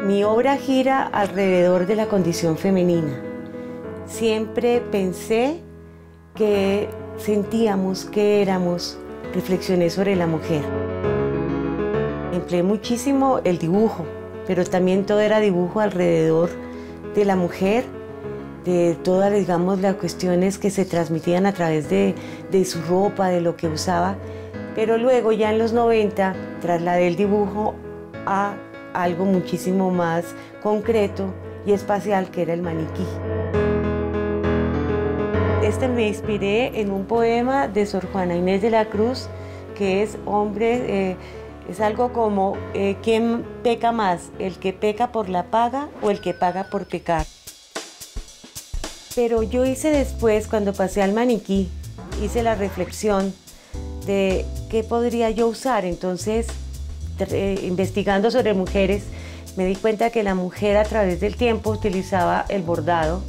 Mi obra gira alrededor de la condición femenina. Siempre pensé que sentíamos, que éramos. Reflexioné sobre la mujer. Empleé muchísimo el dibujo, pero también todo era dibujo alrededor de la mujer, de todas, digamos, las cuestiones que se transmitían a través de su ropa, de lo que usaba. Pero luego, ya en los 90, trasladé el dibujo a algo muchísimo más concreto y espacial, que era el maniquí. Me inspiré en un poema de Sor Juana Inés de la Cruz, que es hombre, es algo como ¿quién peca más? ¿El que peca por la paga o el que paga por pecar? Pero yo hice después, cuando pasé al maniquí, hice la reflexión de qué podría yo usar. Entonces, investigando sobre mujeres, me di cuenta que la mujer a través del tiempo utilizaba el bordado,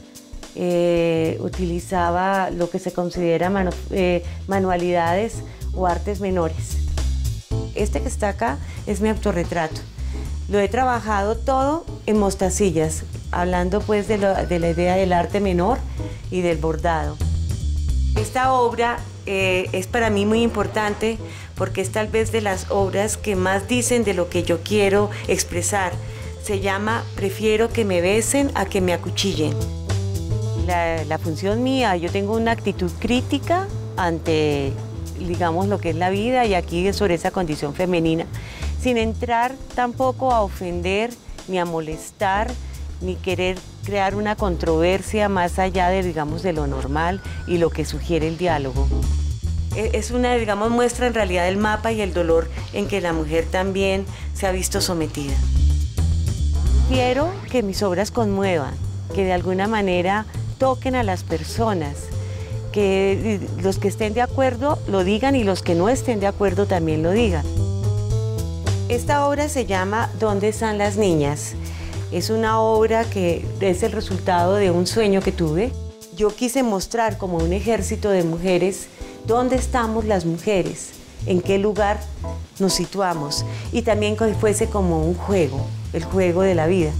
utilizaba lo que se considera manualidades o artes menores. Este que está acá es mi autorretrato. Lo he trabajado todo en mostacillas, hablando pues de la idea del arte menor y del bordado. Esta obra es para mí muy importante porque es tal vez de las obras que más dicen de lo que yo quiero expresar. Se llama Prefiero que me besen a que me acuchillen. La función mía, yo tengo una actitud crítica ante, digamos, lo que es la vida, y aquí es sobre esa condición femenina, sin entrar tampoco a ofender, ni a molestar, ni querer crear una controversia más allá de, digamos, de lo normal y lo que sugiere el diálogo. Es una, digamos, muestra en realidad del mapa y el dolor en que la mujer también se ha visto sometida. Quiero que mis obras conmuevan, que de alguna manera toquen a las personas, que los que estén de acuerdo lo digan y los que no estén de acuerdo también lo digan. Esta obra se llama ¿Dónde están las niñas? Es una obra que es el resultado de un sueño que tuve. Yo quise mostrar como un ejército de mujeres dónde estamos las mujeres, en qué lugar nos situamos, y también que fuese como un juego, el juego de la vida.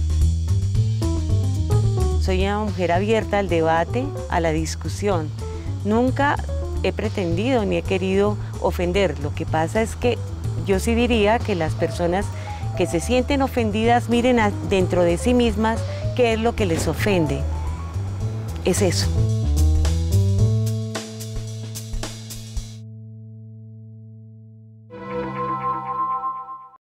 Soy una mujer abierta al debate, a la discusión. Nunca he pretendido ni he querido ofender. Lo que pasa es que yo sí diría que las personas que se sienten ofendidas miren dentro de sí mismas qué es lo que les ofende. Es eso.